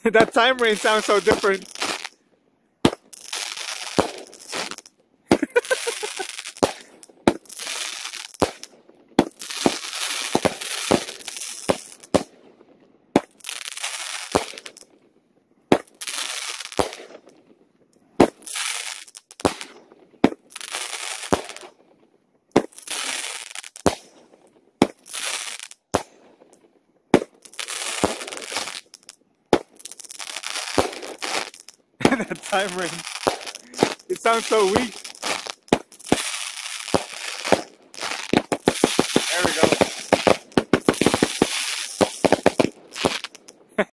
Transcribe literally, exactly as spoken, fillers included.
That time range sounds so different. That time range. It sounds so weak.